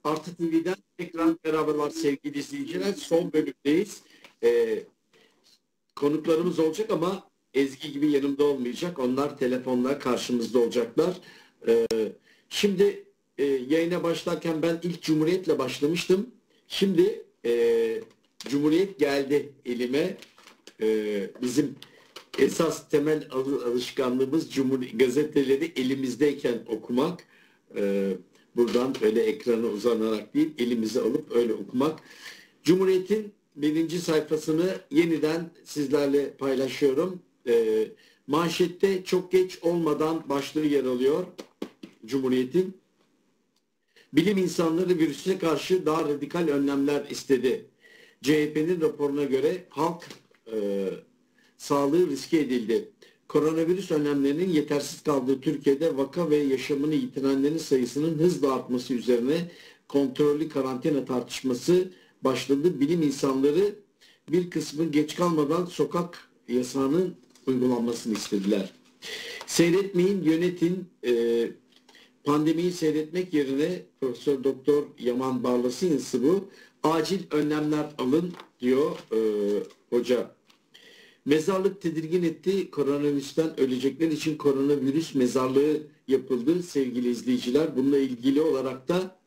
Artı TV'den tekrar merhabalar sevgili izleyiciler. Son bölümdeyiz. Ee, Konuklarımız olacak ama Ezgi gibi yanımda olmayacak. Onlar telefonla karşımızda olacaklar. Ee, Şimdi yayına başlarken ben ilk Cumhuriyet'le başlamıştım. Şimdi Cumhuriyet geldi elime. Bizim esas temel alışkanlığımız gazeteleri elimizdeyken okumak. Buradan öyle ekrana uzanarak değil, elimize alıp öyle okumak. Cumhuriyet'in birinci sayfasını yeniden sizlerle paylaşıyorum. Manşette çok geç olmadan başlığı yer alıyor Cumhuriyet'in. Bilim insanları virüse karşı daha radikal önlemler istedi. CHP'nin raporuna göre halk sağlığı riske edildi. Koronavirüs önlemlerinin yetersiz kaldığı Türkiye'de vaka ve yaşamını yitirenlerin sayısının hızla artması üzerine kontrollü karantina tartışması başladı. Bilim insanları bir kısmı geç kalmadan sokak yasağının uygulanmasını istediler. Seyretmeyin, yönetin. Pandemiyi seyretmek yerine Profesör Doktor Yaman Barlas'ın yazısı bu. Acil önlemler alın diyor hoca. Mezarlık tedirgin etti. Koronavirüsten ölecekler için koronavirüs mezarlığı yapıldı sevgili izleyiciler. Bununla ilgili olarak da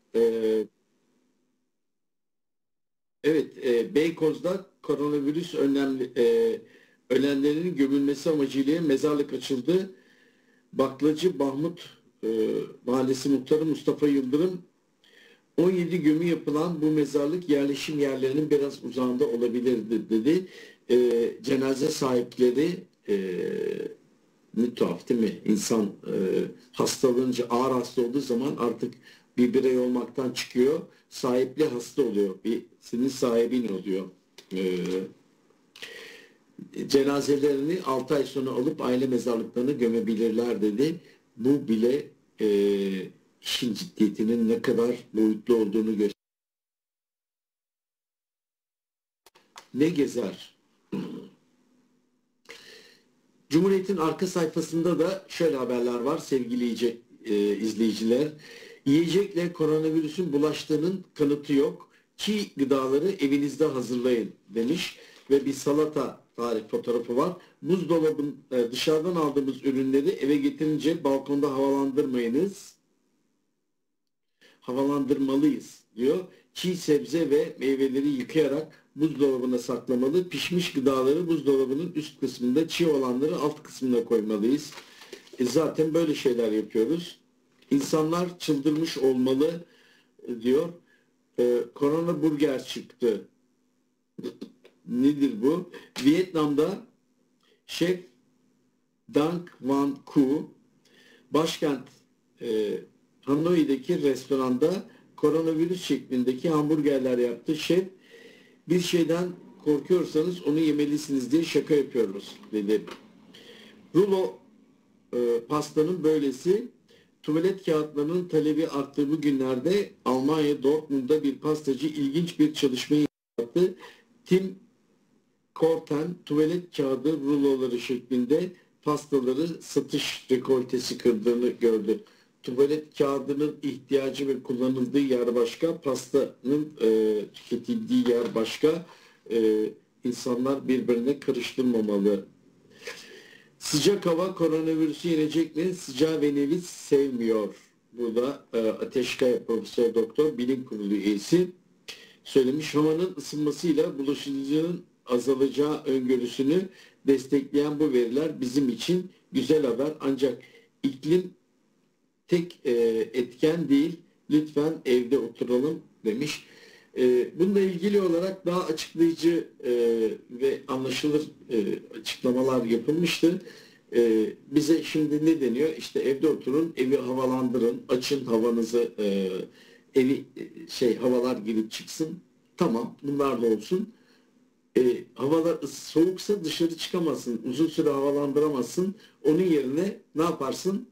Beykoz'da koronavirüs ölenlerin gömülmesi amacıyla mezarlık açıldı. Baklacı Mahmut Mahallesi Muhtarı Mustafa Yıldırım 17 gömü yapılan bu mezarlık yerleşim yerlerinin biraz uzağında olabilirdi dedi. Cenaze sahipleri ne tuhaf değil mi? İnsan hastalanınca, ağır hasta olduğu zaman artık bir birey olmaktan çıkıyor. Sahipli hasta oluyor. Senin sahibin oluyor. Cenazelerini 6 ay sonra alıp aile mezarlıklarına gömebilirler dedi. Bu bile işin ciddiyetinin ne kadar boyutlu olduğunu gösteriyor. Ne gezer? Cumhuriyet'in arka sayfasında da şöyle haberler var sevgili izleyiciler. Yiyecekle koronavirüsün bulaştığının kanıtı yok. Çiğ gıdaları evinizde hazırlayın demiş ve bir salata tarif fotoğrafı var. Buzdolabın dışarıdan aldığımız ürünleri eve getirince balkonda havalandırmalıyız diyor. Çiğ sebze ve meyveleri yıkayarak buzdolabına saklamalı. Pişmiş gıdaları buzdolabının üst kısmında, çiğ olanları alt kısmına koymalıyız. Zaten böyle şeyler yapıyoruz. İnsanlar çıldırmış olmalı diyor. Korona burger çıktı. Nedir bu? Vietnam'da şef Dang Van Cu başkent Hanoi'deki restoranda koronavirüs şeklindeki hamburgerler yaptı. Şef bir şeyden korkuyorsanız onu yemelisiniz diye şaka yapıyoruz dedi. Rulo pastanın böylesi. Tuvalet kağıtlarının talebi arttığı bu günlerde Almanya Dortmund'da bir pastacı ilginç bir çalışmayı yaptı. Tim Korten tuvalet kağıdı ruloları şeklinde pastaları satış rekoltesi kırdığını gördü. Tuvalet kağıdının ihtiyacı ve kullanıldığı yer başka, pastanın tüketildiği yer başka. İnsanlar birbirine karıştırmamalı. Sıcak hava koronavirüsü yenecek mi? Sıcağı ve nevi sevmiyor. Burada Ateşkaya Profesör Doktor Bilim Kurulu üyesi söylemiş. Havanın ısınmasıyla bulaşıcılığın azalacağı öngörüsünü destekleyen bu veriler bizim için güzel haber. Ancak iklim tek etken değil. Lütfen evde oturalım demiş. Bununla ilgili olarak daha açıklayıcı ve anlaşılır açıklamalar yapılmıştı. Bize şimdi ne deniyor? İşte evde oturun, evi havalandırın, açın havanızı, havalar girip çıksın. Tamam, bunlar da olsun. Havalar soğuksa dışarı çıkamazsın, uzun süre havalandıramazsın. Onun yerine ne yaparsın?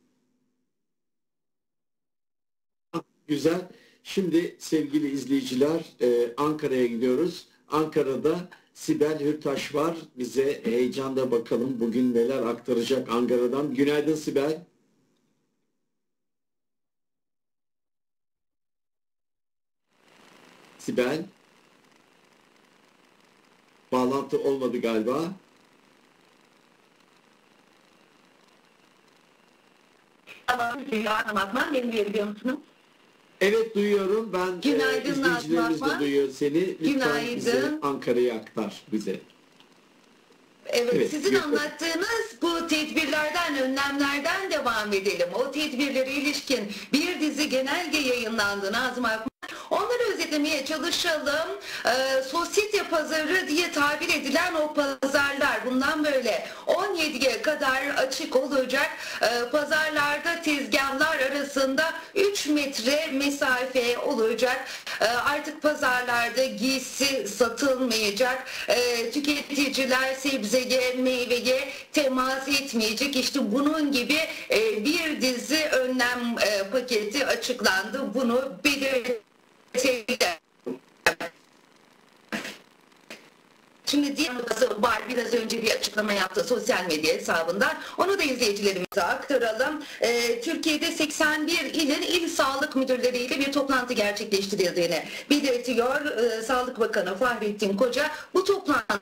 Güzel. Şimdi sevgili izleyiciler Ankara'ya gidiyoruz. Ankara'da Sibel Hürtaş var. Bize heyecanla bakalım bugün neler aktaracak Ankara'dan. Günaydın Sibel. Sibel. Bağlantı olmadı galiba. Tamam, Nazman, beni duyabiliyor musunuz? Evet, duyuyorum. Ben Günaydın izleyicilerimiz de Nazman. duyuyor seni. Lütfen bize Günaydın. Ankara'yı aktar bize. Evet, sizin yok. anlattığınız bu tedbirlerden, önlemlerden devam edelim. O tedbirlere ilişkin bir dizi genelge yayınlandı Nazım Akman. Onları özetlemeye çalışalım. Sosyete pazarı diye tabir edilen o pazarlar bundan böyle 17'ye kadar açık olacak. Pazarlarda tezgahlar arasında 3 metre mesafe olacak. Artık pazarlarda giysi satılmayacak. Tüketiciler sebzeye, meyveye temas etmeyecek. İşte bunun gibi bir dizi önlem paketi açıklandı. Bunu belirtelim. Şimdi diğer noktası var. Biraz önce bir açıklama yaptı sosyal medya hesabından. Onu da izleyicilerimize aktaralım. Türkiye'de 81 ilin il sağlık müdürleriyle bir toplantı gerçekleştirildiğini belirtiyor. Sağlık Bakanı Fahrettin Koca bu toplantı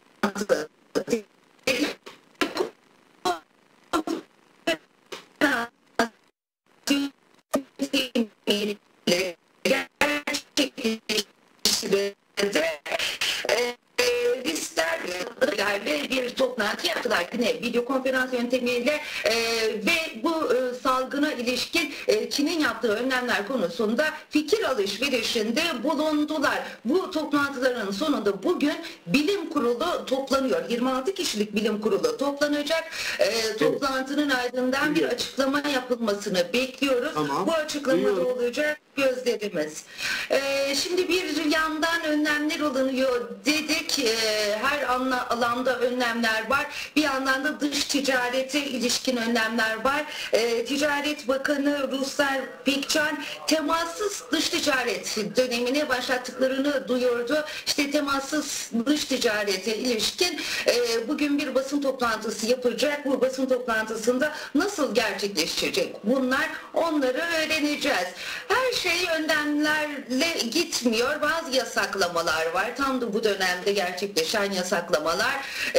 listelerle bir toplantı yaptılar yine video konferans yöntemiyle ve bu salgına ilişkin Çin'in yaptığı önlemler konusunda fikir alışverişinde bulundular. Bu toplantıların sonunda bugün bilim kurulu toplanıyor. 26 kişilik bilim kurulu toplanacak. Toplantının ardından bir açıklama yapılmasını bekliyoruz. Tamam. Bu açıklamada olacak gözlerimiz. Şimdi bir yandan önlemler alınıyor dedik. Her alanda önlemler var. Bir yandan da dış ticarete ilişkin önlemler var. Ticaret Bakanı Ruslar Pekcan temassız dış ticaret dönemini başlattıklarını duyurdu. İşte temassız dış ticarete ilişkin bugün bir basın toplantısı yapacak. Bu basın toplantısında nasıl gerçekleşecek bunlar, onları öğreneceğiz. Her şey önlemlerle gitmiyor. Bazı yasaklamalar var. Tam da bu dönemde gerçekleşen yasaklamalar.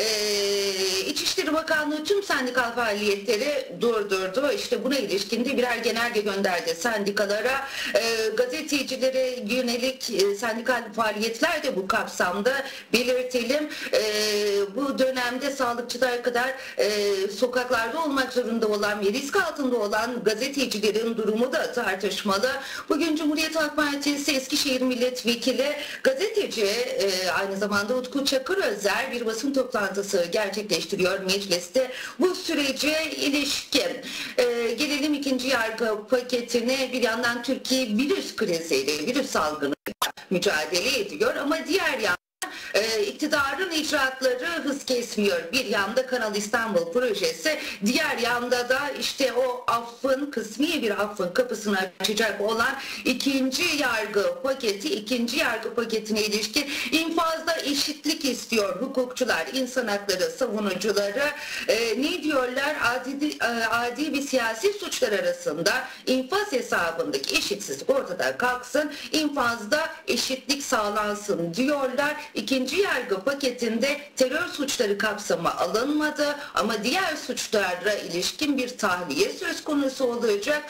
İçişleri Bakanlığı tüm sendikal faaliyetleri durdurdu. İşte buna ilişkin de birer genelge gönderdi sendikalara. Gazetecilere yönelik sendikal faaliyetler de bu kapsamda belirtelim. Bu dönemde sağlıkçılar kadar sokaklarda olmak zorunda olan ve risk altında olan gazetecilerin durumu da tartışmalı. Bugün Cumhuriyet Halk Partisi Eskişehir Milletvekili gazeteci aynı zamanda Utku Çakırözer bir basın toplantısı gerçekleştiriyor mecliste. Bu sürece ilişkin gelelim ikinci yargı paketine. Bir yandan Türkiye virüs kriziyle, virüs salgını mücadele ediyor ama diğer yandan iktidarın icraatları hız kesmiyor. Bir yanda Kanal İstanbul projesi, diğer yanda da işte o affın, kısmi bir affın kapısını açacak olan ikinci yargı paketine ilişkin infazda eşitlik istiyor hukukçular, insan hakları savunucuları. Ne diyorlar? Adi bir siyasi suçlar arasında infaz hesabındaki eşitsizlik ortada kalksın, infazda eşitlik sağlansın diyorlar. İkinci yargı paketinde terör suçları kapsamı alınmadı ama diğer suçlara ilişkin bir tahliye söz konusu olacak.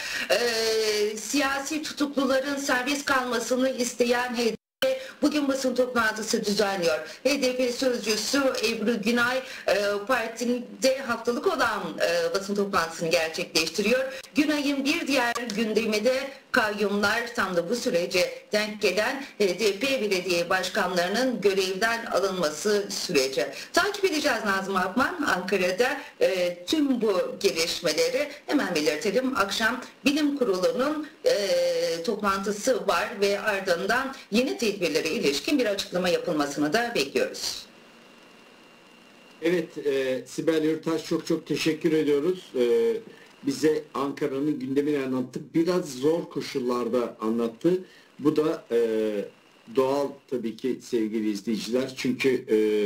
Siyasi tutukluların serbest kalmasını isteyen bugün basın toplantısı düzenliyor. HDP sözcüsü Ebru Günay partide haftalık olan basın toplantısını gerçekleştiriyor. Günay'ın bir diğer gündemi de kayyumlar, tam da bu sürece denk gelen HDP belediye başkanlarının görevden alınması süreci. Takip edeceğiz Nazım Akman Ankara'da tüm bu gelişmeleri hemen belirtelim. Akşam bilim kurulunun toplantısı var ve ardından yeni tedbirlere ilişkin bir açıklama yapılmasını da bekliyoruz. Evet, Sibel Yurtaş çok teşekkür ediyoruz. Bize Ankara'nın gündemini anlattı. Biraz zor koşullarda anlattı. Bu da doğal tabii ki sevgili izleyiciler. Çünkü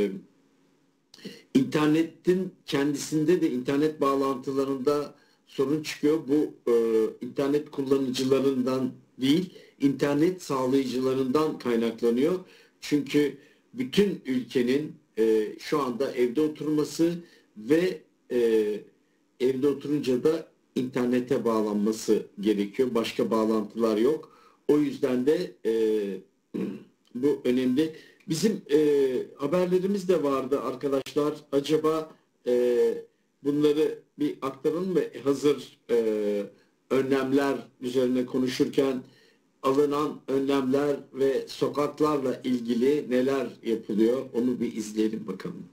internetin kendisinde de internet bağlantılarında sorun çıkıyor. Bu internet kullanıcılarından değil, internet sağlayıcılarından kaynaklanıyor. Çünkü bütün ülkenin şu anda evde oturması ve evde oturunca da internete bağlanması gerekiyor. Başka bağlantılar yok. O yüzden de bu önemli. Bizim haberlerimiz de vardı arkadaşlar. Acaba bunları bir aktaralım ve hazır önlemler üzerine konuşurken alınan önlemler ve sokaklarla ilgili neler yapılıyor onu bir izleyelim bakalım.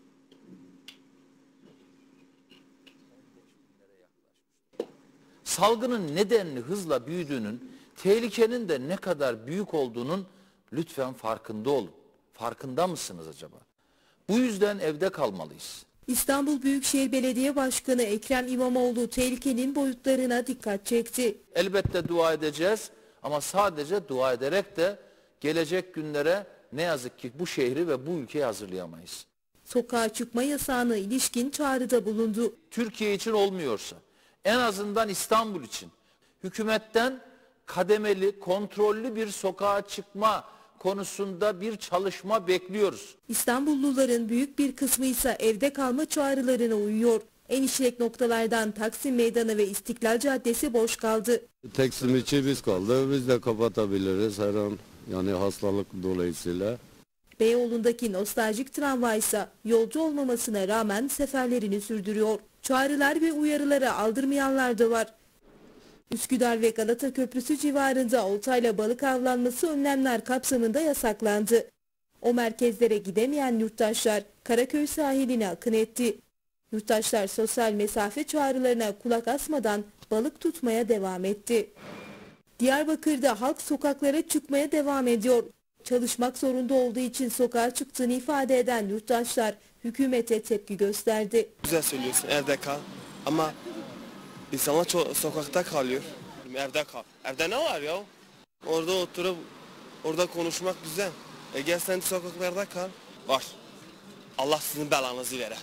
Salgının nedenli hızla büyüdüğünün, tehlikenin de ne kadar büyük olduğunun lütfen farkında olun. Farkında mısınız acaba? Bu yüzden evde kalmalıyız. İstanbul Büyükşehir Belediye Başkanı Ekrem İmamoğlu tehlikenin boyutlarına dikkat çekti. Elbette dua edeceğiz ama sadece dua ederek de gelecek günlere ne yazık ki bu şehri ve bu ülkeyi hazırlayamayız. Sokağa çıkma yasağına ilişkin çağrıda bulundu. Türkiye için olmuyorsa en azından İstanbul için hükümetten kademeli, kontrollü bir sokağa çıkma konusunda bir çalışma bekliyoruz. İstanbulluların büyük bir kısmı ise evde kalma çağrılarına uyuyor. En işlek noktalardan Taksim Meydanı ve İstiklal Caddesi boş kaldı. Taksim içi biz kaldı. Biz de kapatabiliriz her an, yani hastalık dolayısıyla. Beyoğlu'ndaki nostaljik tramvay ise yolcu olmamasına rağmen seferlerini sürdürüyor. Çağrılar ve uyarıları aldırmayanlar da var. Üsküdar ve Galata Köprüsü civarında oltayla balık avlanması önlemler kapsamında yasaklandı. O merkezlere gidemeyen yurttaşlar Karaköy sahiline akın etti. Yurttaşlar sosyal mesafe çağrılarına kulak asmadan balık tutmaya devam etti. Diyarbakır'da halk sokaklara çıkmaya devam ediyor. Çalışmak zorunda olduğu için sokağa çıktığını ifade eden yurttaşlar hükümete tepki gösterdi. Güzel söylüyorsun, evde kal ama insanlar sokakta kalıyor. Evde kal. Evde ne var ya? Orada oturup orada konuşmak güzel. Gel sen sokaklarda kal. Var. Allah sizin belanızı verir.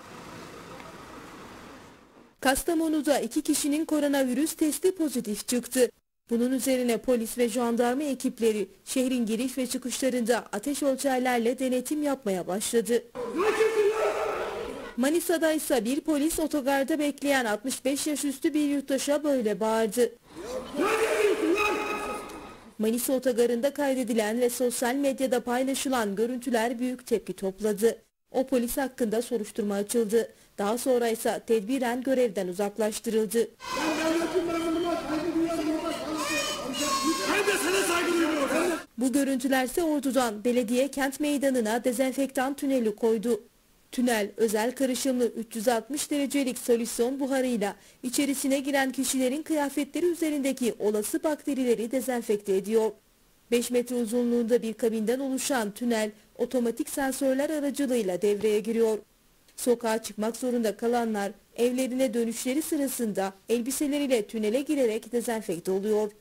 Kastamonu'da 2 kişinin koronavirüs testi pozitif çıktı. Bunun üzerine polis ve jandarma ekipleri şehrin giriş ve çıkışlarında ateş ölçerlerle denetim yapmaya başladı. Manisa'da ise bir polis otogarda bekleyen 65 yaş üstü bir yurttaşa böyle bağırdı. Manisa otogarında kaydedilen ve sosyal medyada paylaşılan görüntüler büyük tepki topladı. O polis hakkında soruşturma açıldı. Daha sonra ise tedbiren görevden uzaklaştırıldı. Bu görüntülerse Ordu'dan belediye kent meydanına dezenfektan tüneli koydu. Tünel özel karışımlı 360 derecelik solüsyon buharıyla içerisine giren kişilerin kıyafetleri üzerindeki olası bakterileri dezenfekte ediyor. 5 metre uzunluğunda bir kabinden oluşan tünel otomatik sensörler aracılığıyla devreye giriyor. Sokağa çıkmak zorunda kalanlar evlerine dönüşleri sırasında elbiseleriyle tünele girerek dezenfekte oluyor.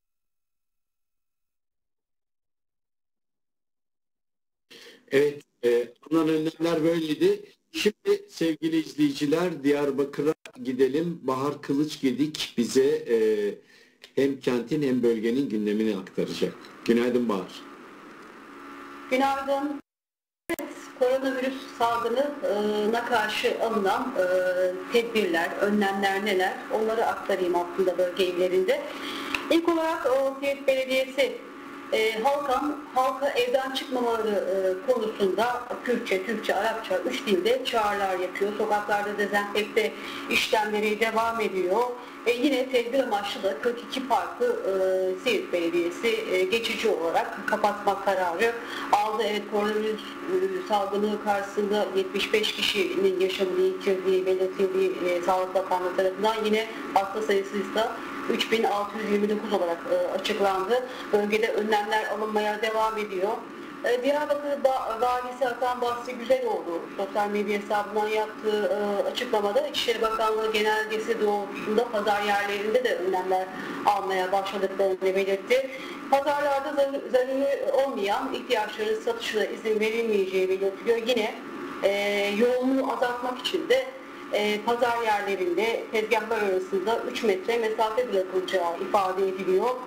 Evet, alınan önlemler böyleydi. Şimdi sevgili izleyiciler Diyarbakır'a gidelim. Bahar Kılıçgedik bize hem kentin hem bölgenin gündemini aktaracak. Günaydın Bahar. Günaydın. Evet, koronavirüs salgınına karşı alınan tedbirler, önlemler neler? Onları aktarayım aslında bölge illerinde. İlk olarak Siirt Belediyesi halka evden çıkmamaları konusunda Kürtçe, Türkçe, Arapça 3 dilde çağrılar yapıyor. Sokaklarda dezenfekte işlemleri devam ediyor. Yine tedbir amaçlı da 42 parkı Siirt Belediyesi geçici olarak kapatmak kararı aldı. Evet, koronavirüs salgını karşısında 75 kişinin yaşamını yitirdiği belirtildiği Sağlık Bakanlığı tarafından yine hasta sayısı ise 3629 olarak açıklandı. Bölgede önlemler alınmaya devam ediyor. Diyarbakır Valisi Hakan Basri Güzeloğlu sosyal medya hesabından yaptığı açıklamada İçişleri Bakanlığı genelgesi doğrultusunda pazar yerlerinde de önlemler almaya başladıklarını belirtti. Pazarlarda zararı olmayan ihtiyaçların satışına izin verilmeyeceği belirtiliyor. Yine yoğunluğu azaltmak için de pazar yerlerinde tezgahlar arasında 3 metre mesafe bırakılacağı ifade ediliyor.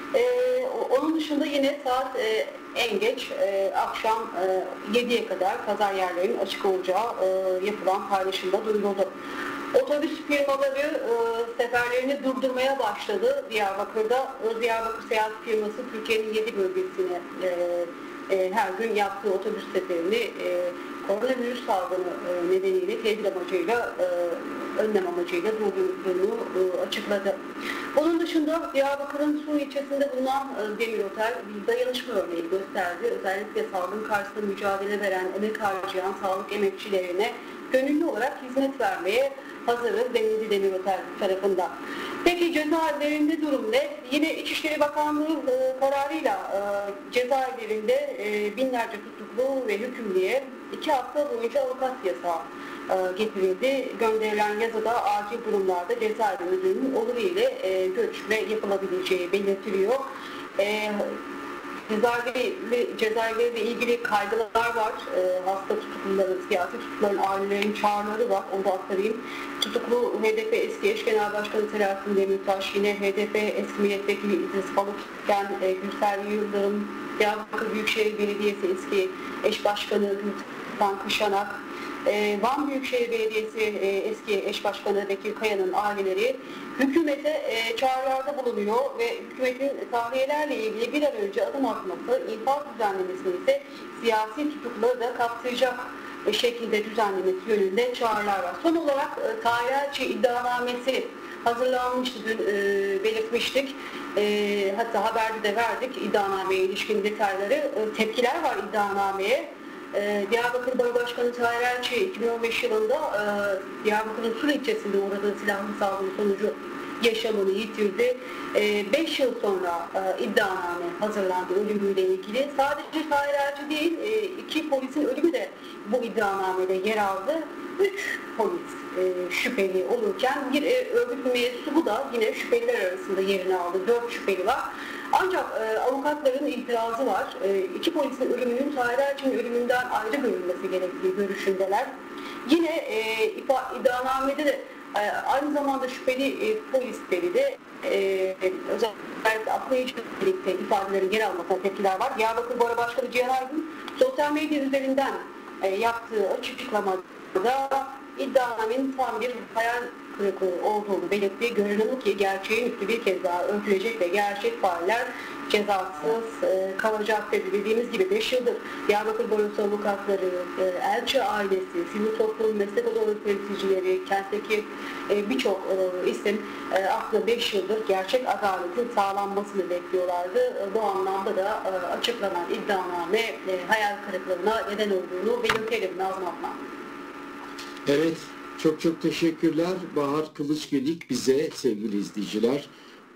Onun dışında yine saat en geç akşam 7'ye kadar pazar yerlerinin açık olacağı yapılan paylaşımda duyuruldu. Otobüs firmaları seferlerini durdurmaya başladı Diyarbakır'da. Diyarbakır Seyahat Firması Türkiye'nin 7 bölgesine her gün yaptığı otobüs seferini koronavirüs salgını nedeniyle tedbir amacıyla, önlem amacıyla durdurduğunu açıkladı. Bunun dışında Diyarbakır'ın Su ilçesinde bulunan Demir Otel bir dayanışma örneği gösterdi. Özellikle salgın karşısında mücadele veren, emek harcayan sağlık emekçilerine gönüllü olarak hizmet vermeye hazırız denildi Demir Otel tarafından. Peki cezaevlerinde durum ne? Yine İçişleri Bakanlığı kararıyla cezaevlerinde binlerce tutuklu ve hükümlüye 2 hafta boyunca avukat yasağı getirildi. Gönderilen yazıda acil durumlarda cezaevi müdürünün onuru ile görüşme yapılabileceği belirtiliyor. Cezaevleriyle ilgili kaygılar var. Hasta tutukluların, siyasi tutukluların ailelerinin çağrıları var. Onu da aktarayım. Tutuklu HDP eski eş genel başkanı Selahattin Demirtaş, yine HDP eski milletvekili İdris Balıkken, Gürsel Yıldırım, Diyarbakır Büyükşehir Belediyesi eski eş başkanı Gülten Kışanak, Van Büyükşehir Belediyesi eski eş başkanı Bekir Kaya'nın aileleri hükümete çağrılarda bulunuyor ve hükümetin tahliyelerle ilgili bir an önce adım atması, infaz düzenlemesini ise siyasi tutukluları da kapsayacak şekilde düzenlemesi yönünde çağrılar var. Son olarak Tahir Elçi iddianamesi hazırlanmıştı, dün belirtmiştik. Hatta haberde de verdik iddianameye ilişkin detayları. Tepkiler var iddianameye. Diyarbakır Baro Başkanı Tahir Elçi 2015 yılında Diyarbakır'ın Sur ilçesinde uğradığı silahlı saldırı sonucu yaşamını yitirdi. 5 yıl sonra iddianame hazırlandı ölümüyle ilgili. Sadece Tahir Elçi değil, 2 polisin ölümü de bu iddianamede yer aldı. 3 polis şüpheli olurken bir örgüt mensubu da yine şüpheliler arasında yerini aldı. 4 şüpheli var. Ancak avukatların itirazı var. 2 polisin ölümünün Tahir Elçi'nin ölümünden ayrı görülmesi gerektiği görüşündeler. Yine iddianamede de aynı zamanda şüpheli polisleri de özellikle aklayıcı birlikte ifadelerin yer almasına tepkiler var. Diyarbakır Baro Başkanı Cihan Aydın sosyal medya üzerinden yaptığı açıklamada iddianamenin tam bir hayal kırıklığı olduğunu belirtti. Görünen ki gerçeğin üstü bir kez daha örtülecek ve gerçek failler cezasız kalacak dedi. Dediğimiz gibi 5 yıldır Diyarbakır Barosu avukatları, elçi ailesi, sivil toplum, meslek odaları temsilcileri, kentteki birçok isim aslında 5 yıldır gerçek adaletin sağlanmasını bekliyorlardı. Bu anlamda da açıklanan iddianame hayal kırıklığına neden olduğunu belirtelim Nazım Atman. Evet, çok teşekkürler. Bahar Kılıçgedik bize sevgili izleyiciler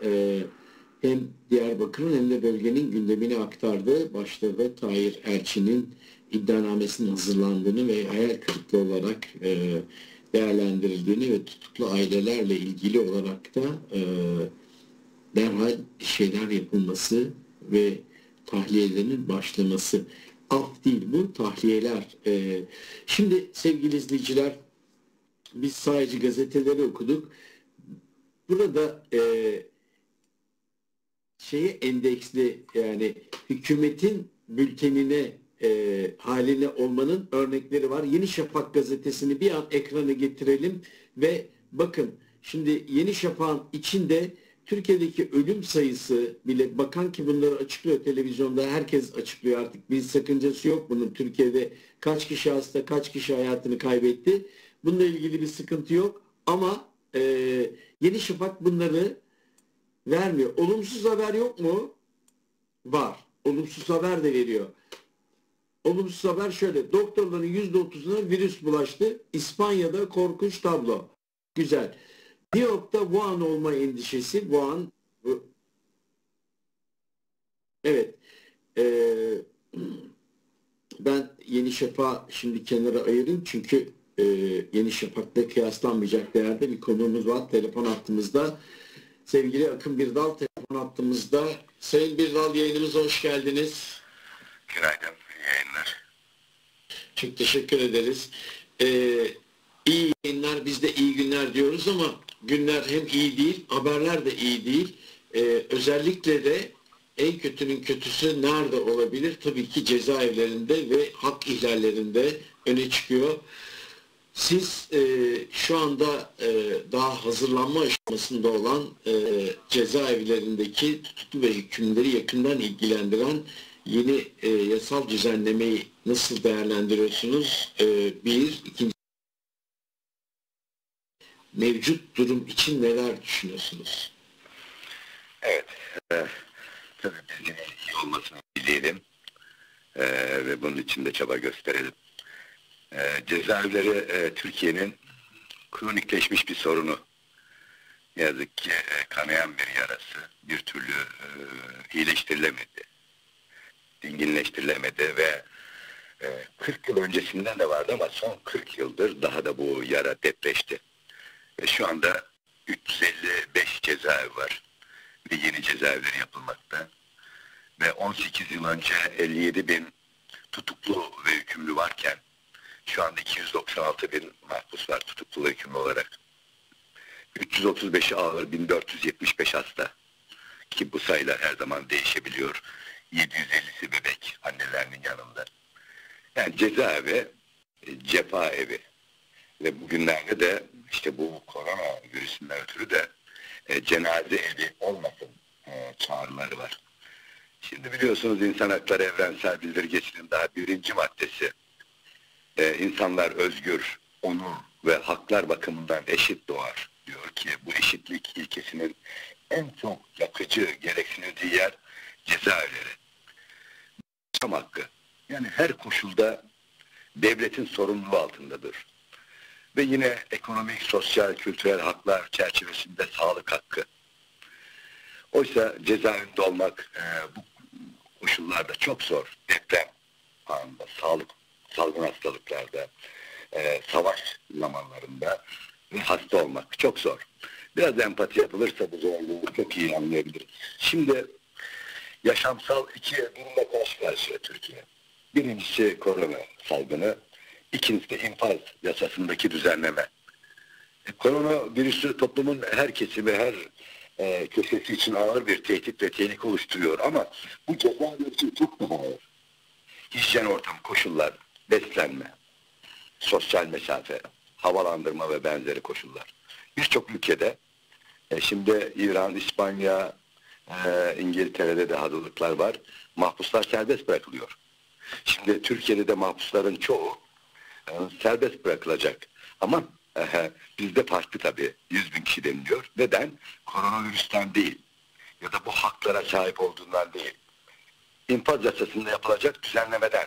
hem Diyarbakır'ın hem de bölgenin gündemini aktardı. Başta da Tahir Elçi'nin iddianamesinin hazırlandığını ve hayal kırıklığı olarak değerlendirildiğini ve tutuklu ailelerle ilgili olarak da derhal şeyler yapılması ve tahliyelerinin başlaması. Af değil bu, tahliyeler. Şimdi sevgili izleyiciler, biz sadece gazeteleri okuduk. Burada şeye endeksli, yani hükümetin bültenine haline olmanın örnekleri var. Yeni Şafak gazetesini bir an ekrana getirelim ve bakın şimdi Yeni Şafak'ın içinde Türkiye'deki ölüm sayısı bile, bakan ki bunları açıklıyor televizyonda, herkes açıklıyor artık, bir sakıncası yok bunun. Türkiye'de kaç kişi hasta, kaç kişi hayatını kaybetti, bununla ilgili bir sıkıntı yok ama Yeni Şafak bunları vermiyor. Olumsuz haber yok mu? Var. Olumsuz haber de veriyor. Olumsuz haber şöyle: doktorların %30'una virüs bulaştı. İspanya'da korkunç tablo. Güzel. New York'ta Wuhan olma endişesi. Wuhan. Evet. Ben Yeni Şafak'ı şimdi kenara ayırayım çünkü Yeni Şafak'ta kıyaslanmayacak değerde bir konuğumuz var. Telefon hattımızda. Sevgili Akın Birdal telefon hattımızda. Sayın Birdal, yayınımıza hoş geldiniz. Günaydın, iyi yayınlar. Çok teşekkür ederiz. İyi yayınlar, biz de iyi günler diyoruz ama günler hem iyi değil, haberler de iyi değil. Özellikle de en kötünün kötüsü nerede olabilir? Tabii ki cezaevlerinde ve hak ihlallerinde öne çıkıyor. Siz şu anda daha hazırlanma aşamasında olan cezaevlerindeki tutuklu ve hükümleri yakından ilgilendiren yeni yasal düzenlemeyi nasıl değerlendiriyorsunuz? İkinci, mevcut durum için neler düşünüyorsunuz? Evet. Tabii bizim iyi olmasını dileyelim. Ve bunun için de çaba gösterelim. Cezaevleri Türkiye'nin kronikleşmiş bir sorunu. Ne yazık ki kanayan bir yarası bir türlü iyileştirilemedi. Dinginleştirilemedi ve 40 yıl öncesinden de vardı ama son 40 yıldır daha da bu yara depreşti. Ve şu anda 355 cezaevi var ve yeni cezaevleri yapılmakta. Ve 18 yıl önce 57 bin tutuklu ve hükümlü varken şu anda 296 bin mahpus var tutuklu ve hükümlü olarak. 335'i ağır, 1475 hasta. Ki bu sayılar her zaman değişebiliyor. 750'si bebek annelerinin yanında. Yani cezaevi, cefa evi. Ve bugünlerde de işte bu korona virüsünden ötürü de cenaze evi olmasın çağrıları var. Şimdi biliyorsunuz İnsan Hakları Evrensel Bildirgesi'nin daha 1. maddesi insanlar özgür, onur ve haklar bakımından eşit doğar diyor ki bu eşitlik ilkesinin en çok yakıcı gereksinildiği yer cezaevleri. Yaşam hakkı. Yani her koşulda devletin sorumluluğu altındadır. Ve yine ekonomik, sosyal, kültürel haklar çerçevesinde sağlık hakkı. Oysa cezaevinde olmak bu koşullarda çok zor. Deprem anında, salgın hastalıklarda, savaş zamanlarında ve hasta olmak çok zor. Biraz empati yapılırsa bu zorluğu çok iyi anlayabiliriz. Şimdi yaşamsal iki durumla karşı karşıya Türkiye. Birincisi korona salgını, ikincisi de infaz yasasındaki düzenleme. Korona virüsü toplumun her kesimi, her köşesi için ağır bir tehdit ve tehlike oluşturuyor ama bu cezaevleri için çok daha ağır. Hijyen ortam, koşullar, beslenme, sosyal mesafe, havalandırma ve benzeri koşullar. Birçok ülkede, şimdi İran, İspanya, İngiltere'de de hazırlıklar var. Mahpuslar serbest bırakılıyor. Şimdi Türkiye'de de mahpusların çoğu serbest bırakılacak. Ama bizde farklı tabii. 100 bin kişi deniliyor. Neden? Koronavirüsten değil. Ya da bu haklara sahip olduğundan değil. İnfaz yasasında yapılacak düzenlemeden.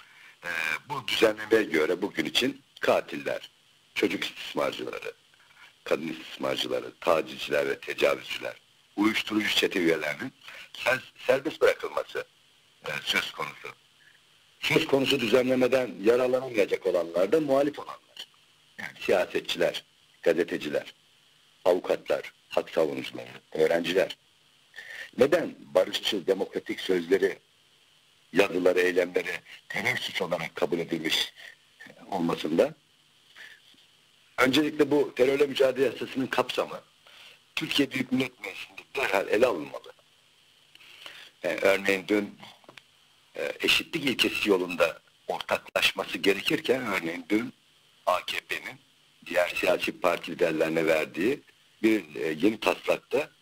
Bu düzenlemeye göre bugün için katiller, çocuk istismarcıları, kadın istismarcıları, tacizciler ve tecavüzcüler, uyuşturucu çete üyelerinin serbest bırakılması söz konusu. Söz konusu düzenlemeden yararlanamayacak olanlar da muhalif olanlar. Yani siyasetçiler, gazeteciler, avukatlar, hak savunucuları, öğrenciler. Neden barışçıl, demokratik sözleri, yazıları, eylemleri terör suç olarak kabul edilmiş olmasında? Öncelikle bu terörle mücadele yasasının kapsamı Türkiye Büyük Millet Meclisi'nde derhal ele alınmalı. Yani örneğin dün eşitlik ilkesi yolunda ortaklaşması gerekirken örneğin dün AKP'nin diğer siyasi parti liderlerine verdiği bir yeni taslakta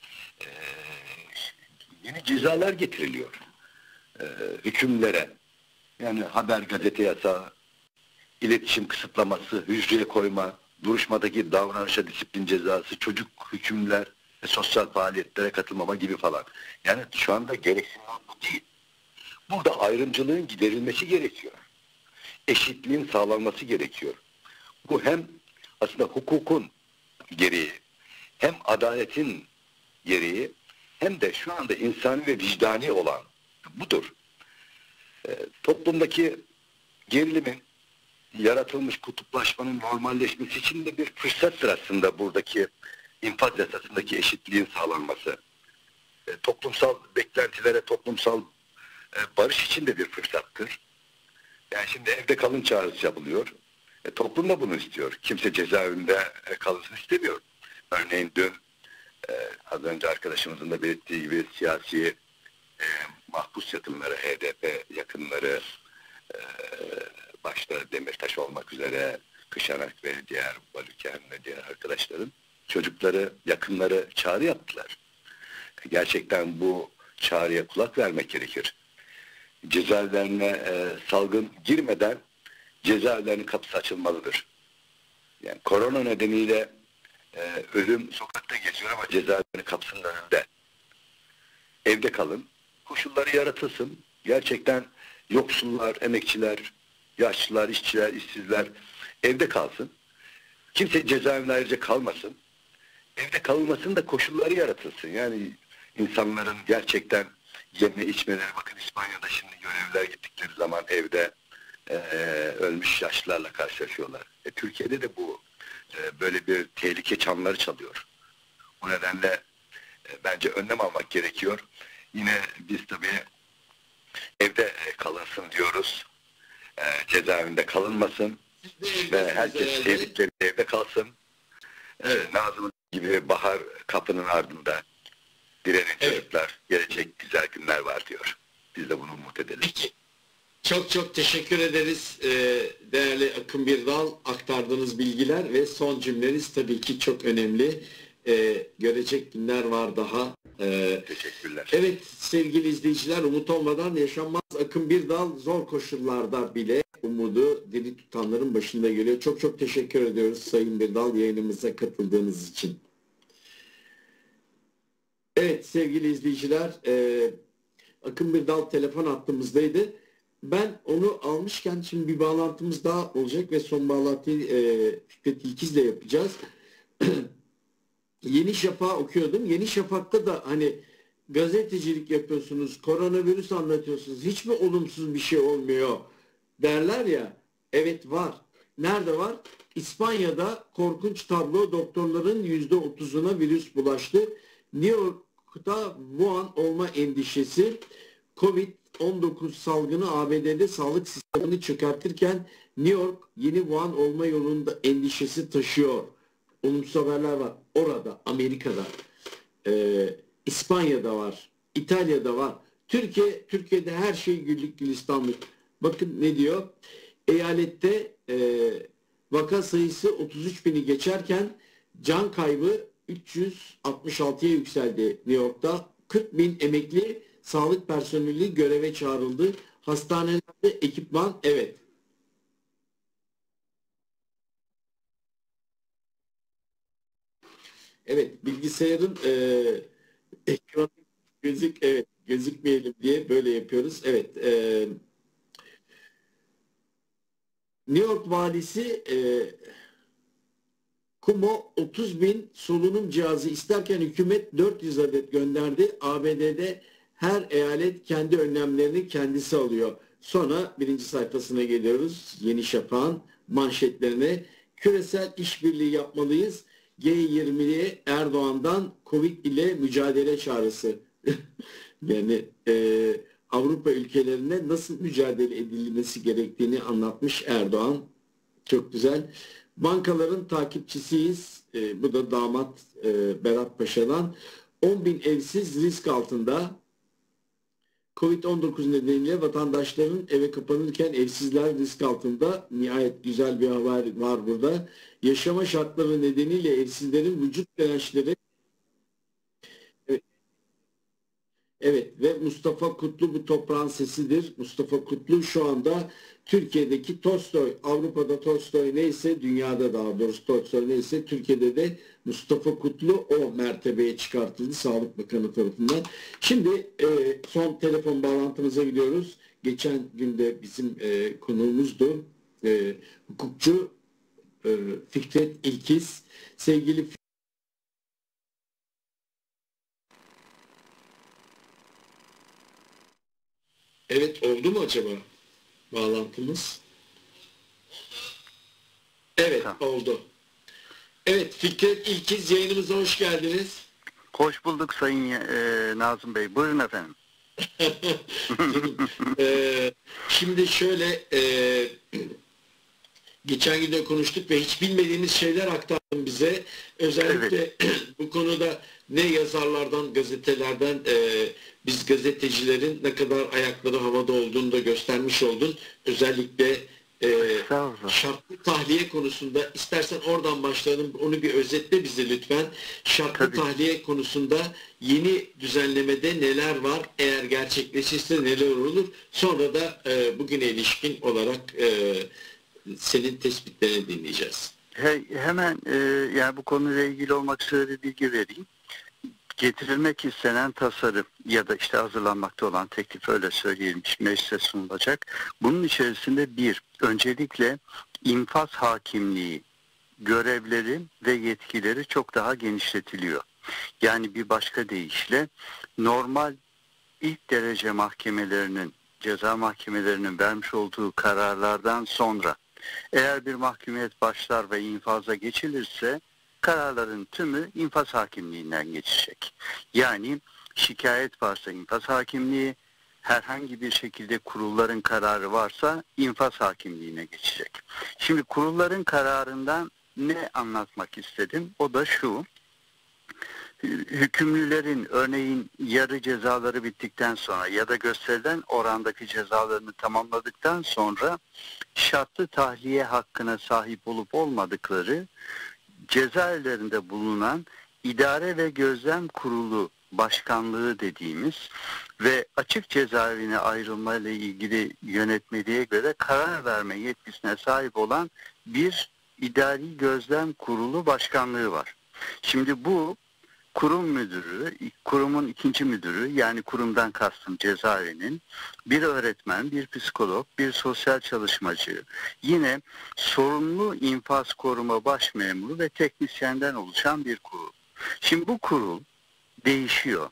yeni cezalar getiriliyor hükümlere. Yani haber gazete yasağı, iletişim kısıtlaması, hücreye koyma, duruşmadaki davranışa disiplin cezası, çocuk hükümler, sosyal faaliyetlere katılmama gibi falan. Yani şu anda gereksinim bu değil. Burada ayrımcılığın giderilmesi gerekiyor. Eşitliğin sağlanması gerekiyor. Bu hem aslında hukukun gereği, hem adaletin gereği, hem de şu anda insani ve vicdani olan budur. Toplumdaki gerilimin, yaratılmış kutuplaşmanın normalleşmesi için de bir fırsattır aslında buradaki infaz yasasındaki eşitliğin sağlanması. Toplumsal beklentilere, toplumsal barış için de bir fırsattır. Yani şimdi evde kalın çağrısı yapılıyor. Toplum da bunu istiyor. Kimse cezaevinde kalınsın istemiyor. Örneğin dün az önce arkadaşımızın da belirttiği gibi siyasi mahpus yakınları, HDP yakınları, başta Demirtaş olmak üzere Kışanak ve diğer Balüken ve diğer arkadaşların çocukları, yakınları çağrı yaptılar. Gerçekten bu çağrıya kulak vermek gerekir. Cezaevlerine salgın girmeden cezaevlerinin kapısı açılmalıdır. Yani korona nedeniyle ölüm sokakta geziyor ama cezaevlerinin kapısının önünde. Evde kalın, koşulları yaratılsın. Gerçekten yoksullar, emekçiler, yaşlılar, işçiler, işsizler evde kalsın. Kimse cezaevine ayrıca kalmasın. Evde kalmasın da koşulları yaratılsın. Yani insanların gerçekten yeme içmeleri, bakın İspanya'da şimdi görevliler gittikleri zaman evde ölmüş yaşlılarla karşılaşıyorlar. Türkiye'de de bu böyle bir tehlike çanları çalıyor. O nedenle bence önlem almak gerekiyor. Yine biz tabii evde kalınsın diyoruz. Cezaevinde kalınmasın. Ve herkes sevdikleri evde kalsın. Nazım gibi bahar kapının ardında direnin çocuklar, gelecek güzel günler var diyor. Biz de bunu umut edelim. Peki. Çok çok teşekkür ederiz değerli Akın Birdal, aktardığınız bilgiler ve son cümleniz tabii ki çok önemli. Görecek günler var daha. Teşekkürler. Evet sevgili izleyiciler, umut olmadan yaşanmaz. Akın Birdal zor koşullarda bile umudu diri tutanların başında geliyor. Çok çok teşekkür ediyoruz Sayın Birdal yayınımıza katıldığınız için. Evet sevgili izleyiciler, Akın Birdal telefon hattımızdaydı. Ben onu almışken şimdi bir bağlantımız daha olacak ve son bağlantıyı Fikret İlkiz'le yapacağız. Yeni Şafak'ı okuyordum. Yeni Şafak'ta da hani gazetecilik yapıyorsunuz, koronavirüs anlatıyorsunuz, hiç mi olumsuz bir şey olmuyor derler ya. Evet var. Nerede var? İspanya'da korkunç tablo, doktorların %30'una virüs bulaştı. New York'ta Wuhan olma endişesi, Covid-19 salgını ABD'de sağlık sistemini çökertirken New York yeni Wuhan olma yolunda endişesi taşıyor. Olumsuz haberler var. Orada, Amerika'da, İspanya'da var, İtalya'da var. Türkiye'de her şey güllük gülistanlık. Bakın ne diyor? Eyalette vaka sayısı 33.000'i geçerken can kaybı 366'ya yükseldi New York'ta. 40.000 emekli sağlık personeli göreve çağrıldı. Hastanelerde ekipman, evet. Evet, bilgisayarın ekranı gözükmeyelim diye böyle yapıyoruz. Evet, New York valisi Cuomo 30.000 solunum cihazı isterken hükümet 400 adet gönderdi. ABD'de her eyalet kendi önlemlerini kendisi alıyor. Sonra birinci sayfasına geliyoruz. Yeni Şafak'ın manşetlerine. Küresel işbirliği yapmalıyız. G20'ye Erdoğan'dan Covid ile mücadele çağrısı. Yani Avrupa ülkelerine nasıl mücadele edilmesi gerektiğini anlatmış Erdoğan. Çok güzel. Bankaların takipçisiyiz. Bu da damat Berat Paşa'dan. 10.000 evsiz risk altında. Covid-19 nedeniyle vatandaşların eve kapanırken evsizler risk altında. Nihayet güzel bir haber var burada. Yaşama şartları nedeniyle evsizlerin vücut dirençleri. Evet ve Mustafa Kutlu bu toprağın sesidir. Mustafa Kutlu şu anda Türkiye'deki Tolstoy, Avrupa'da Tolstoy neyse, dünyada daha doğrusu Tolstoy neyse, Türkiye'de de Mustafa Kutlu o mertebeye çıkartıldı Sağlık Bakanı tarafından. Şimdi son telefon bağlantımıza gidiyoruz. Geçen günde bizim konuğumuzdu. Hukukçu Fikret İlkiz. Sevgili Evet, oldu mu acaba bağlantımız? Evet, oldu. Evet, Fikret İlkiz yayınımıza hoş geldiniz. Hoş bulduk Sayın Nazım Bey. Buyurun efendim. Şimdi şöyle Geçen gün de konuştuk ve hiç bilmediğimiz şeyler aktardın bize. Özellikle bu konuda ne yazarlardan, gazetelerden biz gazetecilerin ne kadar ayakları havada olduğunu da göstermiş oldun. Özellikle şartlı tahliye konusunda istersen oradan başlayalım. Onu bir özetle bize lütfen. Şartlı tahliye konusunda yeni düzenlemede neler var? Eğer gerçekleşirse neler olur? Sonra da bugüne ilişkin olarak senin tespitlerini dinleyeceğiz. Hemen yani bu konuyla ilgili olmak üzere bir bilgi vereyim. Getirilmek istenen tasarım ya da işte hazırlanmakta olan teklif, öyle söyleyelim, meclise sunulacak. Bunun içerisinde öncelikle infaz hakimliği görevleri ve yetkileri çok daha genişletiliyor. Yani bir başka deyişle normal ilk derece mahkemelerinin, ceza mahkemelerinin vermiş olduğu kararlardan sonra eğer bir mahkumiyet başlar ve infaza geçilirse kararların tümü infaz hakimliğinden geçecek. Yani şikayet varsa infaz hakimliği, herhangi bir şekilde kurulların kararı varsa infaz hakimliğine geçecek. Şimdi kurulların kararından ne anlatmak istedim? O da şu: hükümlülerin örneğin yarı cezaları bittikten sonra ya da gösterilen orandaki cezalarını tamamladıktan sonra şartlı tahliye hakkına sahip olup olmadıkları cezaevlerinde bulunan idare ve gözlem kurulu başkanlığı dediğimiz ve açık cezaevine ayrılma ile ilgili yönetmeliğe göre karar verme yetkisine sahip olan bir idari gözlem kurulu başkanlığı var. Şimdi bu kurum müdürü, kurumun ikinci müdürü, yani kurumdan kastım cezaevinin, bir öğretmen, bir psikolog, bir sosyal çalışmacı, yine sorumlu infaz koruma başmemuru ve teknisyenden oluşan bir kurul. Şimdi bu kurul değişiyor.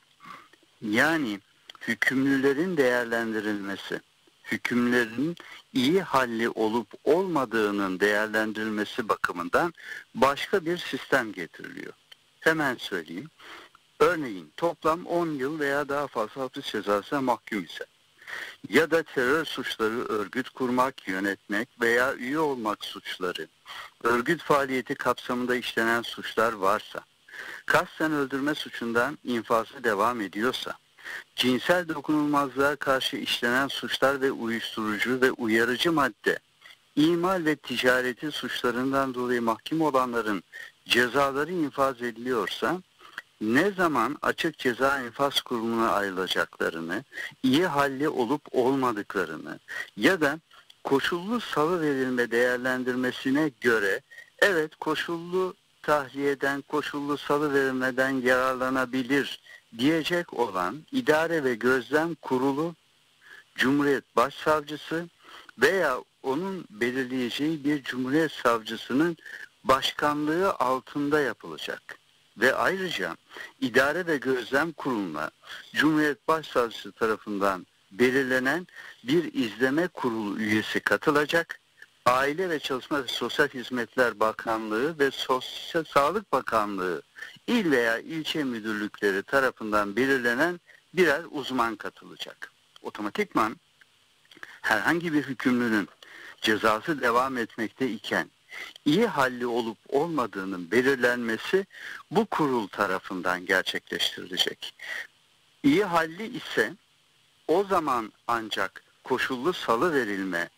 Yani hükümlülerin değerlendirilmesi, hükümlerin iyi halli olup olmadığının değerlendirilmesi bakımından başka bir sistem getiriliyor. Hemen söyleyeyim. Örneğin toplam 10 yıl veya daha fazla hapis cezasına mahkum ise ya da terör suçları, örgüt kurmak, yönetmek veya üye olmak suçları, örgüt faaliyeti kapsamında işlenen suçlar varsa, kasten öldürme suçundan infazı devam ediyorsa, cinsel dokunulmazlığa karşı işlenen suçlar ve uyuşturucu ve uyarıcı madde, imal ve ticareti suçlarından dolayı mahkum olanların cezaları infaz ediliyorsa, ne zaman açık ceza infaz kurumuna ayrılacaklarını, iyi halli olup olmadıklarını ya da koşullu salı verilme değerlendirmesine göre evet koşullu tahliyeden, koşullu salı verilmeden yararlanabilir diyecek olan idare ve gözlem kurulu, Cumhuriyet Başsavcısı veya onun belirleyeceği bir Cumhuriyet Savcısının başkanlığı altında yapılacak. Ve ayrıca idare ve gözlem kuruluna Cumhuriyet Başsavcısı tarafından belirlenen bir izleme kurulu üyesi katılacak. Aile ve Çalışma ve Sosyal Hizmetler Bakanlığı ve Sosyal Sağlık Bakanlığı il veya ilçe müdürlükleri tarafından belirlenen birer uzman katılacak. Otomatikman herhangi bir hükümlünün cezası devam etmekte iken iyi halli olup olmadığının belirlenmesi bu kurul tarafından gerçekleştirilecek. İyi halli ise o zaman ancak koşullu salı verilme,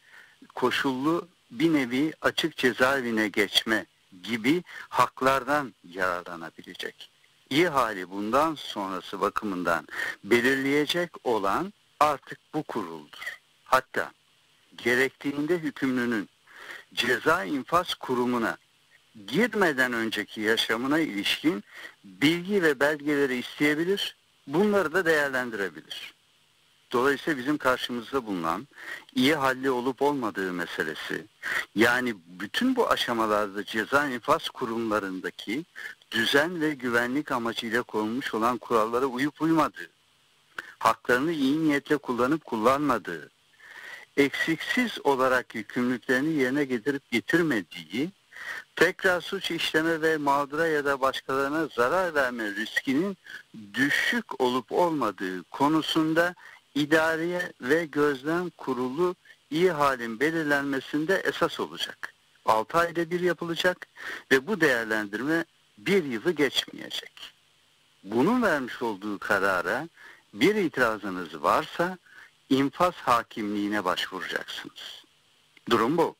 koşullu bir nevi açık cezaevine geçme gibi haklardan yararlanabilecek. İyi hali bundan sonrası bakımından belirleyecek olan artık bu kuruldur. Hatta gerektiğinde hükümlünün ceza infaz kurumuna girmeden önceki yaşamına ilişkin bilgi ve belgeleri isteyebilir, bunları da değerlendirebilir. Dolayısıyla bizim karşımızda bulunan iyi halli olup olmadığı meselesi, yani bütün bu aşamalarda ceza infaz kurumlarındaki düzen ve güvenlik amacıyla konulmuş olan kurallara uyup uymadığı, haklarını iyi niyetle kullanıp kullanmadığı, eksiksiz olarak yükümlülüklerini yerine getirip getirmediği, tekrar suç işleme ve mağdura ya da başkalarına zarar verme riskinin düşük olup olmadığı konusunda idariye ve gözlem kurulu iyi halin belirlenmesinde esas olacak. 6 ayda bir yapılacak ve bu değerlendirme 1 yılı geçmeyecek. Bunun vermiş olduğu karara bir itirazınız varsa infaz hakimliğine başvuracaksınız. Durum bu.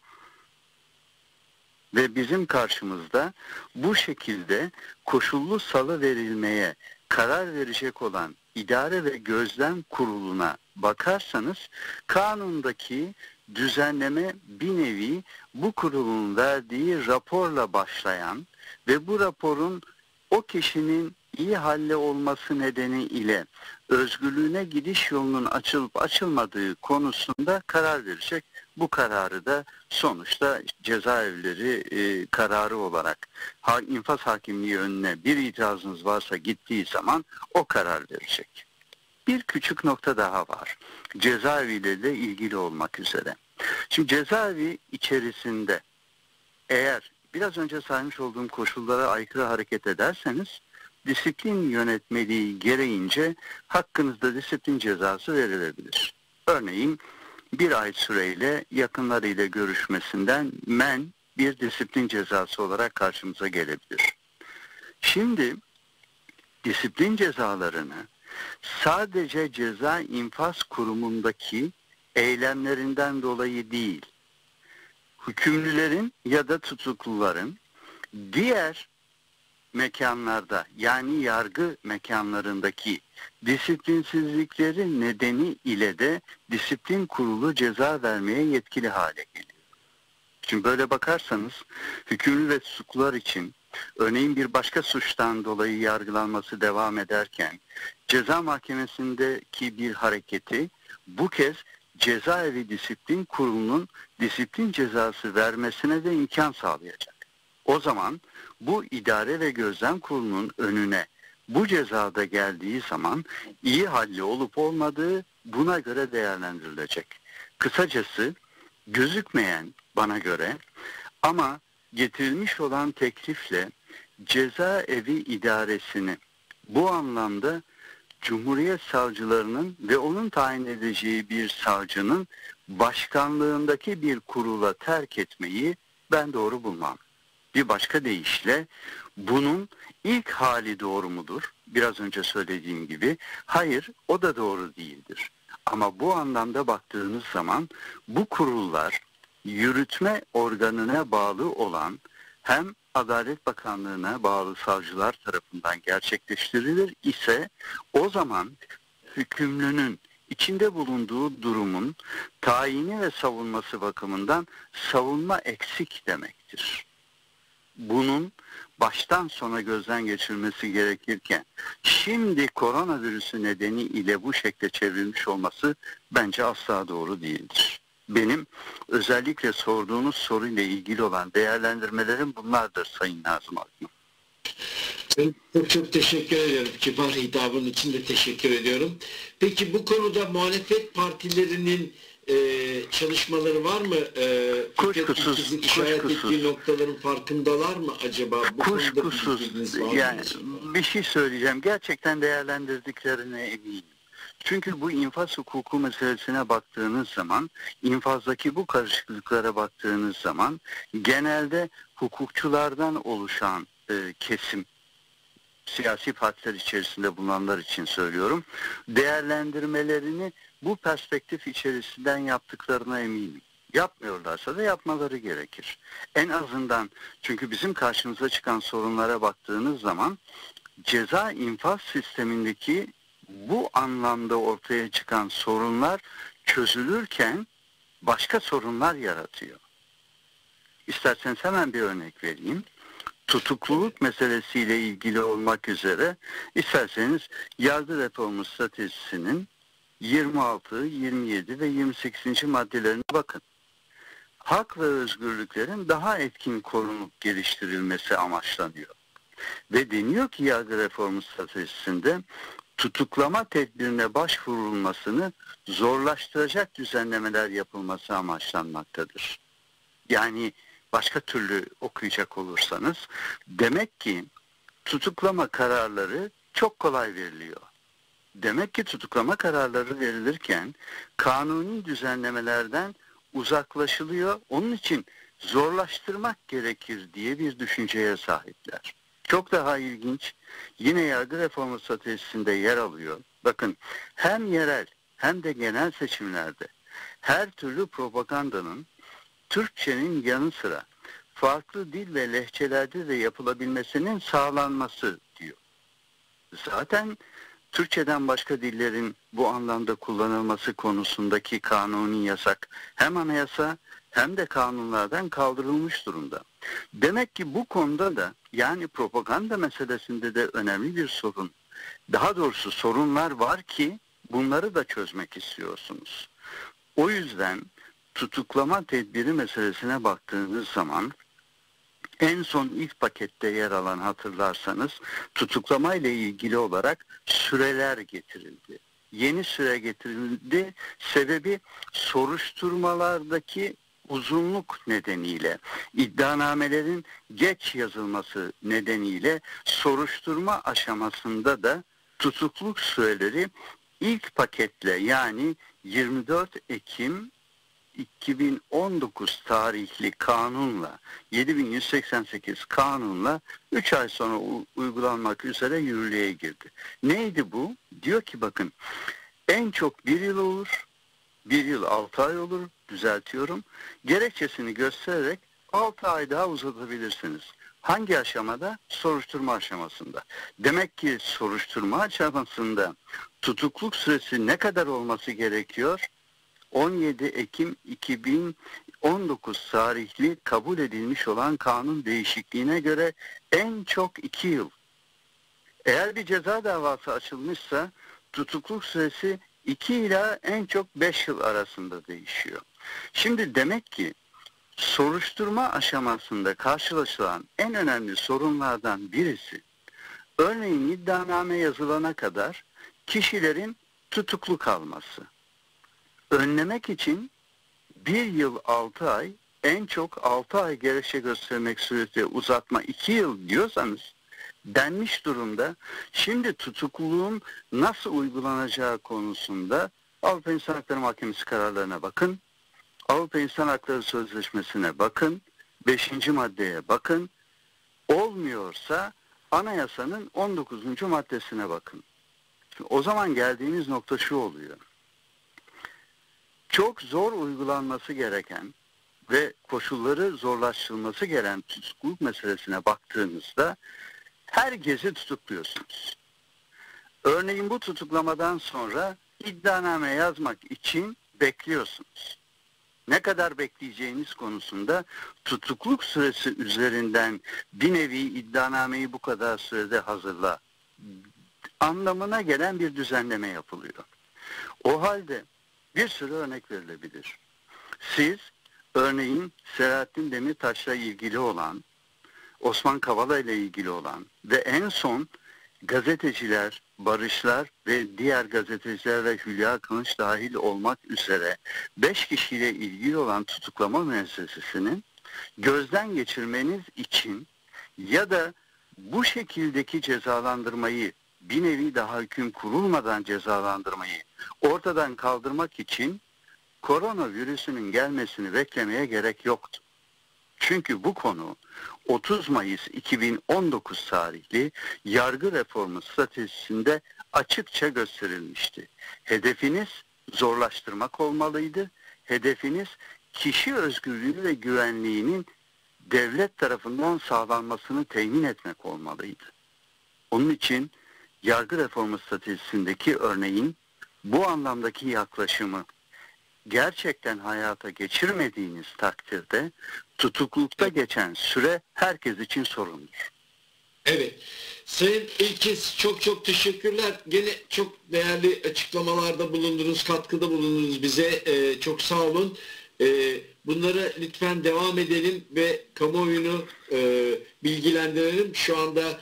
Ve bizim karşımızda bu şekilde koşullu salı verilmeye karar verecek olan İdare ve Gözlem Kurulu'na bakarsanız kanundaki düzenleme bir nevi bu kurulun verdiği raporla başlayan ve bu raporun o kişinin iyi halle olması nedeniyle özgürlüğüne gidiş yolunun açılıp açılmadığı konusunda karar verecek. Bu kararı da sonuçta cezaevleri kararı olarak infaz hakimliği önüne bir itirazınız varsa gittiği zaman o karar verecek. Bir küçük nokta daha var. Cezaeviyle de ilgili olmak üzere. Şimdi cezaevi içerisinde eğer biraz önce saymış olduğum koşullara aykırı hareket ederseniz disiplin yönetmeliği gereğince hakkınızda disiplin cezası verilebilir. Örneğin bir ay süreyle yakınlarıyla görüşmesinden men bir disiplin cezası olarak karşımıza gelebilir. Şimdi disiplin cezalarını sadece ceza infaz kurumundaki eylemlerinden dolayı değil, hükümlülerin ya da tutukluların diğer mekanlarda yani yargı mekanlarındaki disiplinsizlikleri nedeni ile de disiplin kurulu ceza vermeye yetkili hale geliyor. Şimdi böyle bakarsanız hükümlü ve tutuklular için örneğin bir başka suçtan dolayı yargılanması devam ederken ceza mahkemesindeki bir hareketi bu kez cezaevi disiplin kurulunun disiplin cezası vermesine de imkan sağlayacak. O zaman bu idare ve gözlem kurulunun önüne bu cezada geldiği zaman iyi halli olup olmadığı buna göre değerlendirilecek. Kısacası gözükmeyen bana göre ama getirilmiş olan teklifle cezaevi idaresini bu anlamda Cumhuriyet savcılarının ve onun tayin edeceği bir savcının başkanlığındaki bir kurula terk etmeyi ben doğru bulmam. Bir başka deyişle bunun ilk hali doğru mudur? Biraz önce söylediğim gibi hayır, o da doğru değildir. Ama bu anlamda baktığınız zaman bu kurullar yürütme organına bağlı olan hem Adalet Bakanlığı'na bağlı savcılar tarafından gerçekleştirilir ise o zaman hükümlünün içinde bulunduğu durumun tayini ve savunması bakımından savunma eksik demektir. Bunun baştan sona gözden geçirilmesi gerekirken şimdi koronavirüsü nedeniyle bu şekle çevrilmiş olması bence asla doğru değildir. Benim özellikle sorduğunuz soruyla ilgili olan değerlendirmelerim bunlardır Sayın Nazım Akman. Çok teşekkür ediyorum. Kibar hitabın için de teşekkür ediyorum. Peki bu konuda muhalefet partilerinin çalışmaları var mı? Kuşkusuz. İşaret ettiği noktaların farkındalar mı acaba? Bu kuşkusuz. Yani bir şey söyleyeceğim. Gerçekten değerlendirdiklerine eminim. Çünkü bu infaz hukuku meselesine baktığınız zaman, infazdaki bu karışıklıklara baktığınız zaman genelde hukukçulardan oluşan kesim, siyasi partiler içerisinde bulunanlar için söylüyorum, değerlendirmelerini bu perspektif içerisinden yaptıklarına eminim. Yapmıyorlarsa da yapmaları gerekir. En azından çünkü bizim karşımıza çıkan sorunlara baktığınız zaman ceza infaz sistemindeki bu anlamda ortaya çıkan sorunlar çözülürken başka sorunlar yaratıyor. İsterseniz hemen bir örnek vereyim. Tutukluluk meselesiyle ilgili olmak üzere isterseniz yargı reformu stratejisinin 26, 27 ve 28. maddelerine bakın. Hak ve özgürlüklerin daha etkin korunup geliştirilmesi amaçlanıyor. Ve deniyor ki yargı reformu stratejisinde tutuklama tedbirine başvurulmasını zorlaştıracak düzenlemeler yapılması amaçlanmaktadır. Yani başka türlü okuyacak olursanız demek ki tutuklama kararları çok kolay veriliyor. Demek ki tutuklama kararları verilirken kanuni düzenlemelerden uzaklaşılıyor. Onun için zorlaştırmak gerekir diye bir düşünceye sahipler. Çok daha ilginç, yine yargı reformu stratejisinde yer alıyor. Bakın, hem yerel hem de genel seçimlerde her türlü propagandanın Türkçenin yanı sıra farklı dil ve lehçelerde de yapılabilmesinin sağlanması diyor. Zaten Türkçeden başka dillerin bu anlamda kullanılması konusundaki kanuni yasak hem anayasa hem de kanunlardan kaldırılmış durumda. Demek ki bu konuda da, yani propaganda meselesinde de önemli bir sorun, daha doğrusu sorunlar var ki bunları da çözmek istiyorsunuz. O yüzden tutuklama tedbiri meselesine baktığınız zaman en son ilk pakette yer alan, hatırlarsanız, tutuklama ile ilgili olarak süreler getirildi. Yeni süre getirildi. Sebebi soruşturmalardaki uzunluk nedeniyle, iddianamelerin geç yazılması nedeniyle soruşturma aşamasında da tutukluk süreleri ilk paketle, yani 24 Ekim 2019 tarihli kanunla, 7188 kanunla 3 ay sonra uygulanmak üzere yürürlüğe girdi. Neydi bu? Diyor ki bakın, en çok 1 yıl olur, 1 yıl 6 ay olur, düzeltiyorum. Gerekçesini göstererek 6 ay daha uzatabilirsiniz. Hangi aşamada? Soruşturma aşamasında. Demek ki soruşturma aşamasında tutukluk süresi ne kadar olması gerekiyor? 17 Ekim 2019 tarihli kabul edilmiş olan kanun değişikliğine göre en çok 2 yıl. Eğer bir ceza davası açılmışsa tutukluk süresi 2 ila en çok 5 yıl arasında değişiyor. Şimdi demek ki soruşturma aşamasında karşılaşılan en önemli sorunlardan birisi, örneğin iddianame yazılana kadar kişilerin tutuklu kalması. Önlemek için 1 yıl 6 ay, en çok 6 ay gerekçe göstermek suretiyle uzatma 2 yıl diyorsanız denmiş durumda. Şimdi tutukluluğun nasıl uygulanacağı konusunda Avrupa İnsan Hakları Mahkemesi kararlarına bakın, Avrupa İnsan Hakları Sözleşmesi'ne bakın, 5. maddeye bakın, olmuyorsa anayasanın 19. maddesine bakın. Şimdi o zaman geldiğimiz nokta şu oluyor. Çok zor uygulanması gereken ve koşulları zorlaştırılması gereken tutukluluk meselesine baktığınızda herkesi tutukluyorsunuz. Örneğin bu tutuklamadan sonra iddianame yazmak için bekliyorsunuz. Ne kadar bekleyeceğiniz konusunda tutukluk süresi üzerinden bir nevi iddianameyi bu kadar sürede hazırla anlamına gelen bir düzenleme yapılıyor. O halde bir sürü örnek verilebilir. Siz örneğin Selahattin Demirtaş'la ilgili olan, Osman Kavala ile ilgili olan ve en son gazeteciler, Barışlar ve diğer gazeteciler ve Hülya Kılıç dahil olmak üzere 5 kişiyle ilgili olan tutuklama müessesesini gözden geçirmeniz için ya da bu şekildeki cezalandırmayı, bir nevi daha hüküm kurulmadan cezalandırmayı ortadan kaldırmak için koronavirüsünün gelmesini beklemeye gerek yoktu. Çünkü bu konu 30 Mayıs 2019 tarihli yargı reformu stratejisinde açıkça gösterilmişti. Hedefiniz zorlaştırmak olmalıydı. Hedefiniz kişi özgürlüğü ve güvenliğinin devlet tarafından sağlanmasını temin etmek olmalıydı. Onun için yargı reformu stratejisindeki örneğin bu anlamdaki yaklaşımı gerçekten hayata geçirmediğiniz takdirde tutuklukta geçen süre herkes için sorundur. Evet. Sayın İlkiz, çok teşekkürler. Gene çok değerli açıklamalarda bulundunuz, katkıda bulundunuz bize. Çok sağ olun. Bunlara lütfen devam edelim ve kamuoyunu bilgilendirelim. Şu anda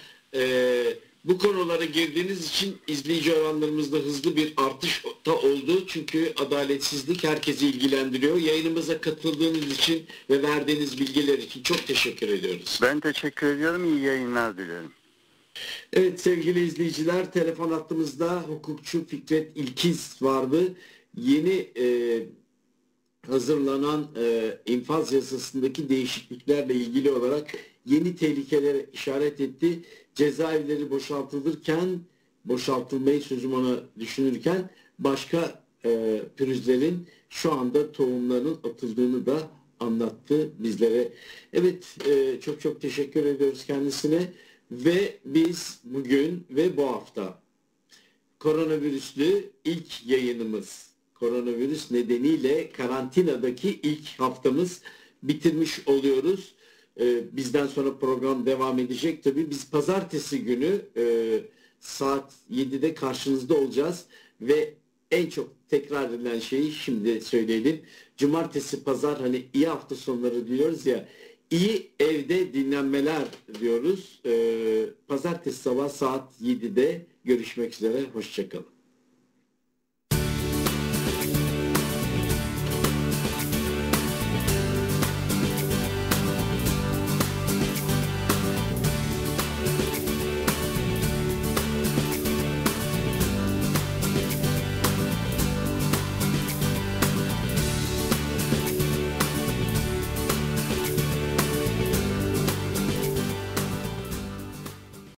bu konulara girdiğiniz için izleyici oranlarımızda hızlı bir artış da oldu. Çünkü adaletsizlik herkesi ilgilendiriyor. Yayınımıza katıldığınız için ve verdiğiniz bilgiler için çok teşekkür ediyoruz. Ben teşekkür ediyorum. İyi yayınlar dilerim. Evet sevgili izleyiciler, telefon hattımızda hukukçu Fikret İlkiz vardı. Yeni hazırlanan infaz yasasındaki değişikliklerle ilgili olarak yeni tehlikelere işaret etti. Cezaevleri boşaltılırken, boşaltılmayı sözüm ona düşünürken başka pürüzlerin şu anda tohumlarının atıldığını da anlattı bizlere. Evet, çok çok teşekkür ediyoruz kendisine ve biz bugün ve bu hafta koronavirüslü ilk yayınımız, koronavirüs nedeniyle karantinadaki ilk haftamız bitirmiş oluyoruz. Bizden sonra program devam edecek tabii. Biz pazartesi günü saat 7'de karşınızda olacağız ve en çok tekrar edilen şeyi şimdi söyleyelim. Cumartesi, pazar hani iyi hafta sonları diyoruz ya, iyi evde dinlenmeler diyoruz. Pazartesi sabah saat 7'de görüşmek üzere. Hoşça kalın.